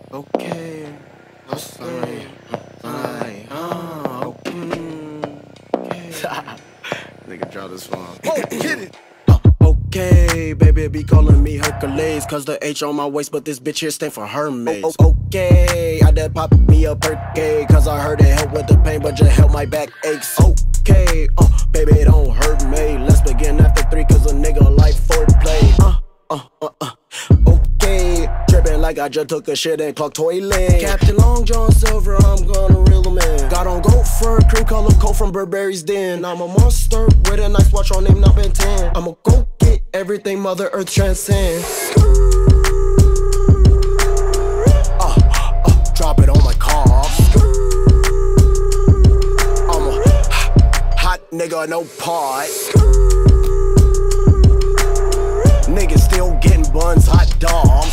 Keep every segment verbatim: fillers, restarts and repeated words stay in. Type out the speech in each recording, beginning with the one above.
Okay, what's fine? Fine. Oh, okay. Nigga, draw this one. Oh, get it. Uh, okay, baby, be calling me Hercules, cause the H on my waist, but this bitch here stand for Hermes. Oh, oh, okay, I done pop me a perky, cause I heard it help with the pain, but just help my back aches. Okay, uh, baby, it don't hurt me. Let's begin after three, cause a nigga like foreplay. Uh, uh, uh, uh. Okay, drippin' like I just took a shit and clogged toilet. Captain Long John Silver, I'm gonna reel him in. Got on gold fur, cream color coat from Burberry's den. I'm a monster with a nice watch on name not Ben ten. I'ma go get everything Mother Earth transcends. Uh, uh, drop it on my car. I'm a hot nigga, no part. Niggas still getting buns, hot dogs.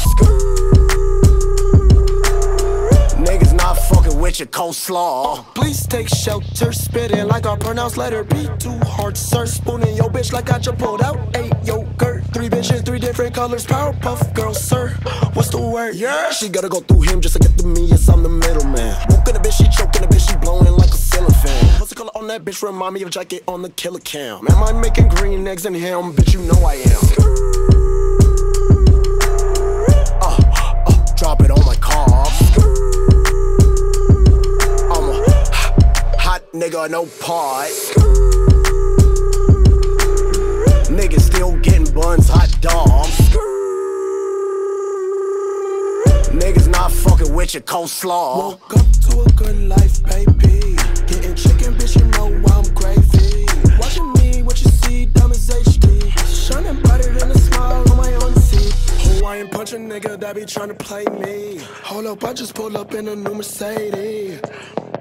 Niggas not fucking with your coleslaw. Uh, please take shelter, spitting like I pronounce letter B. Too hard, sir. Spoonin your bitch like I just pulled out eight yogurt. Three bitches, three different colors. Powerpuff girl, sir. What's the word? Yeah, she gotta go through him just to get to me. Yes, I'm the middleman. Woken a bitch, she choking a bitch, she blowing like a ceiling fan. What's the color on that bitch? Remind me of jacket on the killer cam. Am I making green eggs in him? Bitch, you know I am. Drop it on my car. I'm a hot nigga, no part. Niggas still getting buns, hot dogs. Niggas not fucking with your coleslaw. Woke up to a good life, baby. Getting chicken, bitch, you know I'm gravy. Watching me, what you see, diamonds H D. Shining brighter than a smile on my own seat. Hawaiian punch a nigga that be tryna play me. Hold up, I just pulled up in a new Mercedes.